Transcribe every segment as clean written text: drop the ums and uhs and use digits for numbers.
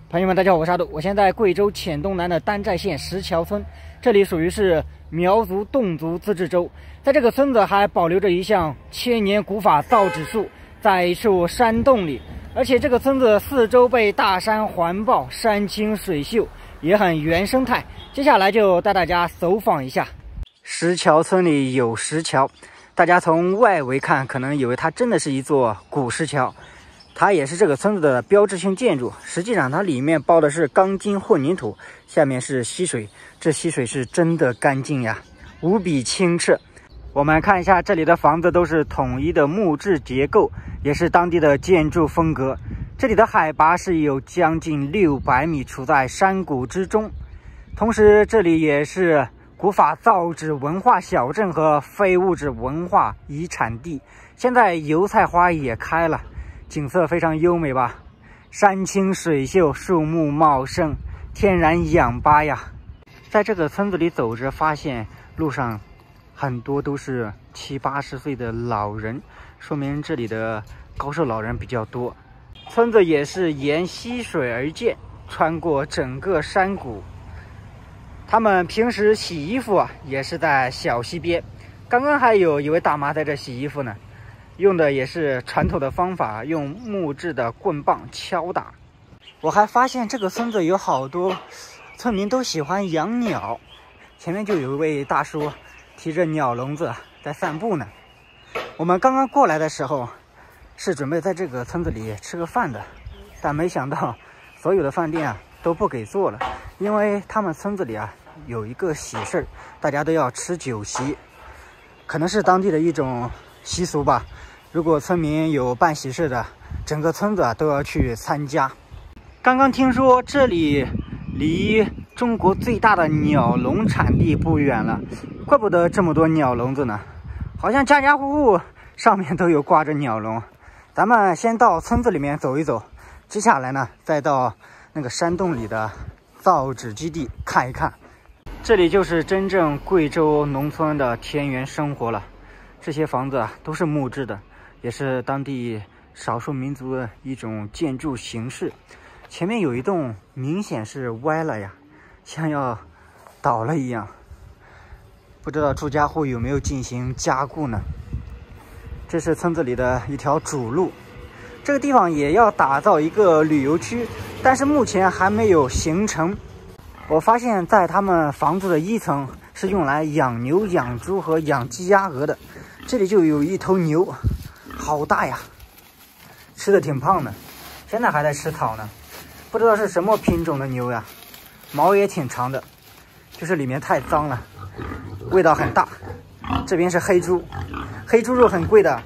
朋友们，大家好，我是阿杜。我现在贵州黔东南的丹寨县石桥村，这里属于是苗族侗族自治州。在这个村子还保留着一项千年古法造纸术，在一处山洞里，而且这个村子四周被大山环抱，山清水秀，也很原生态。接下来就带大家走访一下。石桥村里有石桥，大家从外围看，可能以为它真的是一座古石桥。 它也是这个村子的标志性建筑，实际上它里面包的是钢筋混凝土，下面是溪水，这溪水是真的干净呀，无比清澈。我们看一下这里的房子都是统一的木质结构，也是当地的建筑风格。这里的海拔是有将近600米，处在山谷之中。同时，这里也是古法造纸文化小镇和非物质文化遗产地。现在油菜花也开了。 景色非常优美吧，山清水秀，树木茂盛，天然氧吧呀。在这个村子里走着，发现路上很多都是70、80岁的老人，说明这里的高寿老人比较多。村子也是沿溪水而建，穿过整个山谷。他们平时洗衣服啊，也是在小溪边。刚刚还有一位大妈在这洗衣服呢。 用的也是传统的方法，用木质的棍棒敲打。我还发现这个村子有好多村民都喜欢养鸟，前面就有一位大叔提着鸟笼子在散步呢。我们刚刚过来的时候是准备在这个村子里吃个饭的，但没想到所有的饭店啊都不给做了，因为他们村子里啊有一个喜事儿，大家都要吃酒席，可能是当地的一种习俗吧。 如果村民有办喜事的，整个村子啊都要去参加。刚刚听说这里离中国最大的鸟笼产地不远了，怪不得这么多鸟笼子呢，好像家家户户上面都有挂着鸟笼。咱们先到村子里面走一走，接下来呢再到那个山洞里的造纸基地看一看。这里就是真正贵州农村的田园生活了，这些房子啊都是木质的。 也是当地少数民族的一种建筑形式。前面有一栋明显是歪了呀，像要倒了一样。不知道住家户有没有进行加固呢？这是村子里的一条主路，这个地方也要打造一个旅游区，但是目前还没有形成。我发现，在他们房子的1层是用来养牛、养猪和养鸡、鸭、鹅的，这里就有一头牛。 好大呀，吃的挺胖的，现在还在吃草呢，不知道是什么品种的牛呀，毛也挺长的，就是里面太脏了，味道很大。这边是黑猪，黑猪肉很贵的，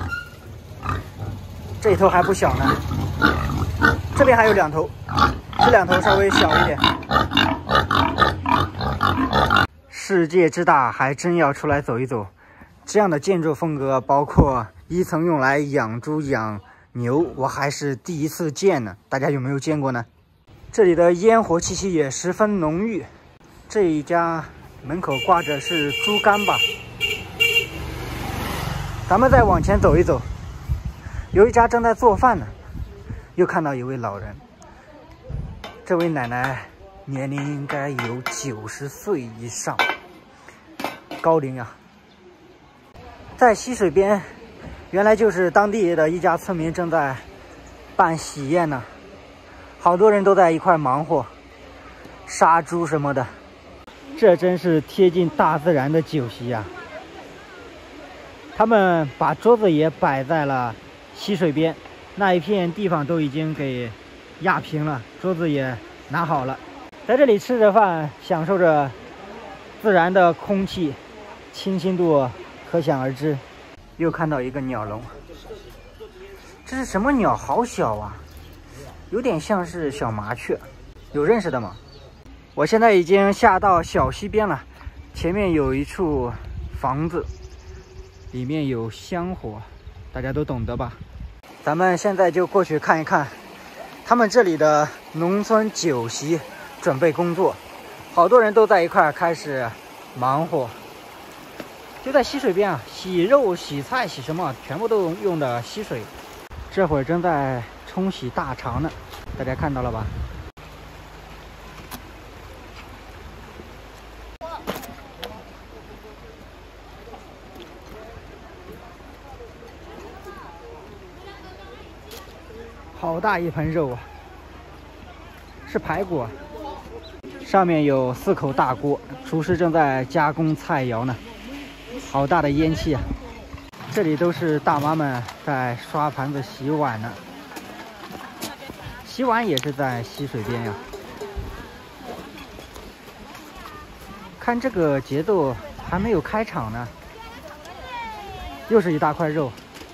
这一头还不小呢。这边还有2头，这2头稍微小一点。世界之大，还真要出来走一走。这样的建筑风格，包括。 1层用来养猪养牛，我还是第一次见呢。大家有没有见过呢？这里的烟火气息也十分浓郁。这一家门口挂着是猪肝吧？咱们再往前走一走，有一家正在做饭呢。又看到一位老人，这位奶奶年龄应该有90岁以上，高龄啊。在溪水边。 原来就是当地的一家村民正在办喜宴呢，好多人都在一块忙活，杀猪什么的，这真是贴近大自然的酒席呀！他们把桌子也摆在了溪水边，那一片地方都已经给压平了，桌子也拿好了，在这里吃着饭，享受着自然的空气，清新度可想而知。 又看到一个鸟笼，这是什么鸟？好小啊，有点像是小麻雀。有认识的吗？我现在已经下到小溪边了，前面有一处房子，里面有香火，大家都懂得吧？咱们现在就过去看一看，他们这里的农村酒席准备工作，好多人都在一块开始忙活。 就在溪水边啊，洗肉、洗菜、洗什么，全部都用的溪水。这会儿正在冲洗大肠呢，大家看到了吧？ 好大一盆肉啊，是排骨啊。上面有4口大锅，厨师正在加工菜肴呢，好大的烟气啊！这里都是大妈们在刷盘子、洗碗呢，洗碗也是在溪水边呀。看这个节奏，还没有开场呢，又是一大块肉。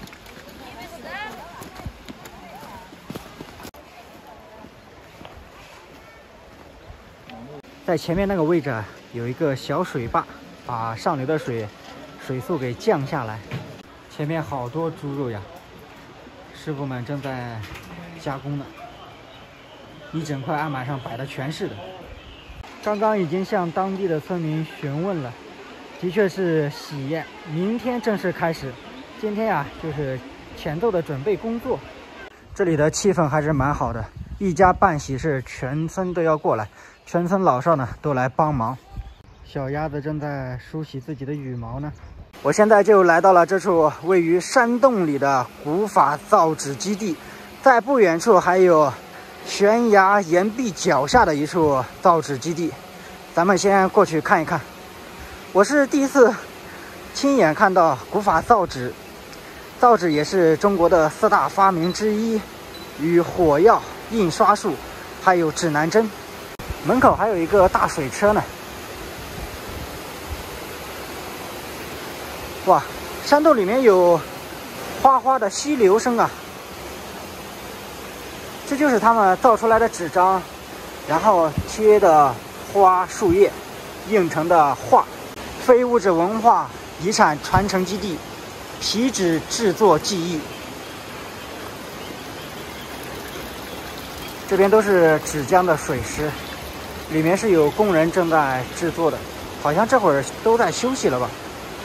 在前面那个位置啊，有一个小水坝，把上流的水速给降下来。前面好多猪肉呀，师傅们正在加工呢，一整块案板上摆的全是的。刚刚已经向当地的村民询问了，的确是喜宴，明天正式开始。今天呀，就是前奏的准备工作。这里的气氛还是蛮好的，一家办喜事，全村都要过来。全村老少呢都来帮忙，小鸭子正在梳洗自己的羽毛呢。我现在就来到了这处位于山洞里的古法造纸基地，在不远处还有悬崖岩壁脚下的一处造纸基地，咱们先过去看一看。我是第一次亲眼看到古法造纸，造纸也是中国的4大发明之一，与火药、印刷术还有指南针。门口还有一个大水车呢。哇，山洞里面有哗哗的溪流声啊！这就是他们造出来的纸张，然后贴的花、树叶，印成的画。非物质文化遗产传承基地，皮纸制作技艺。这边都是纸浆的水石。里面是有工人正在制作的，好像这会儿都在休息了吧。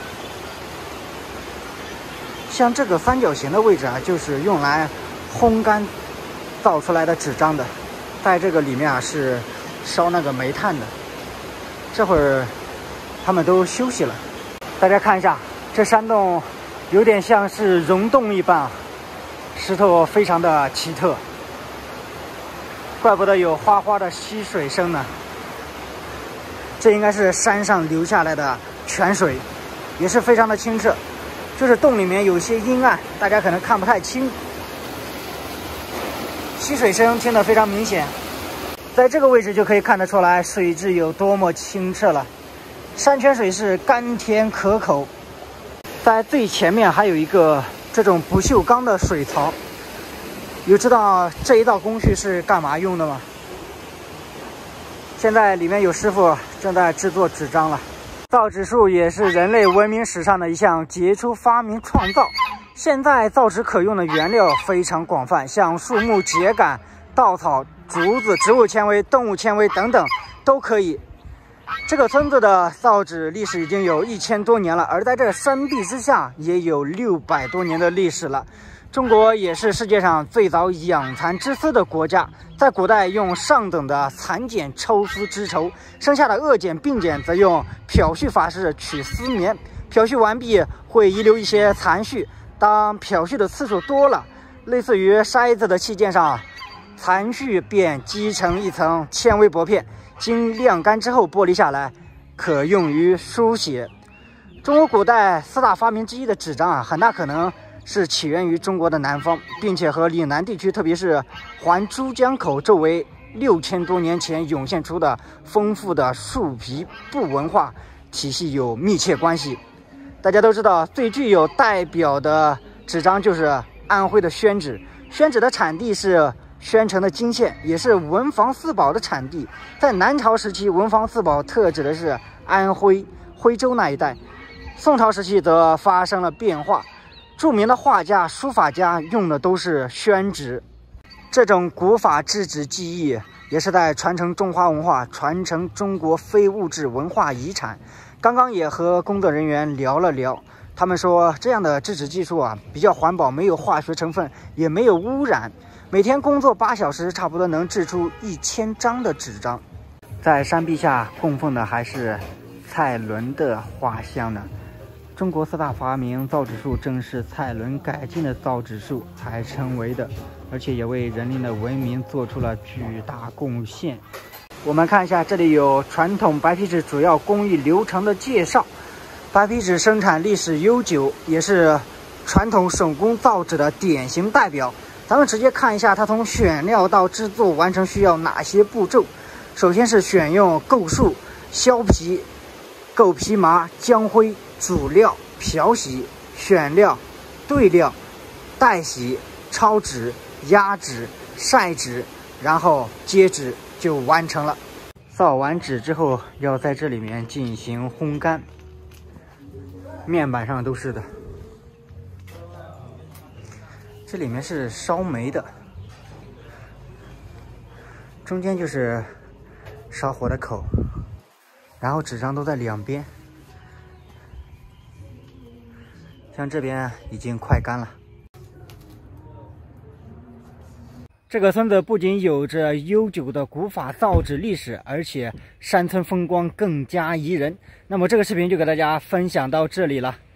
像这个三角形的位置啊，就是用来烘干造出来的纸张的，在这个里面啊是烧那个煤炭的。这会儿他们都休息了。大家看一下，这山洞有点像是溶洞一般啊，石头非常的奇特。怪不得有哗哗的溪水声呢，这应该是山上流下来的泉水，也是非常的清澈。就是洞里面有些阴暗，大家可能看不太清。溪水声听得非常明显，在这个位置就可以看得出来水质有多么清澈了。山泉水是甘甜可口。在最前面还有一个这种不锈钢的水槽。有知道这一道工序是干嘛用的吗？现在里面有师傅正在制作纸张了。造纸术也是人类文明史上的一项杰出发明创造。现在造纸可用的原料非常广泛，像树木秸秆、稻草、竹子、植物纤维、动物纤维等等都可以。这个村子的造纸历史已经有1000多年了，而在这山壁之下也有600多年的历史了。中国也是世界上最早养蚕织丝的国家，在古代用上等的蚕茧抽丝织绸，剩下的恶茧、病茧则用漂絮法式取丝棉。漂絮完毕会遗留一些残絮，当漂絮的次数多了，类似于筛子的器件上，残絮便积成一层纤维薄片，经晾干之后剥离下来，可用于书写。中国古代4大发明之一的纸张啊，很大可能是起源于中国的南方，并且和岭南地区，特别是环珠江口周围6000多年前涌现出的丰富的树皮布文化体系有密切关系。大家都知道，最具有代表的纸张就是安徽的宣纸。宣纸的产地是宣城的泾县，也是文房四宝的产地。在南朝时期，文房四宝特指的是安徽、徽州那一带。宋朝时期则发生了变化，著名的画家、书法家用的都是宣纸。这种古法制纸技艺也是在传承中华文化，传承中国非物质文化遗产。刚刚也和工作人员聊了聊，他们说这样的制纸技术啊比较环保，没有化学成分，也没有污染。每天工作8小时，差不多能制出1000张的纸张。在山壁下供奉的还是蔡伦的画像呢。中国4大发明造纸术正是蔡伦改进的造纸术才成为的。 而且也为人类的文明做出了巨大贡献。我们看一下，这里有传统白皮纸主要工艺流程的介绍。白皮纸生产历史悠久，也是传统手工造纸的典型代表。咱们直接看一下它从选料到制作完成需要哪些步骤。首先是选用构树、削皮、构皮麻、姜灰、煮料、漂洗、选料、兑料、待洗、抄纸、压纸、晒纸，然后接纸就完成了。造完纸之后，要在这里面进行烘干，面板上都是的。这里面是烧煤的，中间就是烧火的口，然后纸张都在两边。像这边已经快干了。这个村子不仅有着悠久的古法造纸历史，而且山村风光更加宜人。那么这个视频就给大家分享到这里了。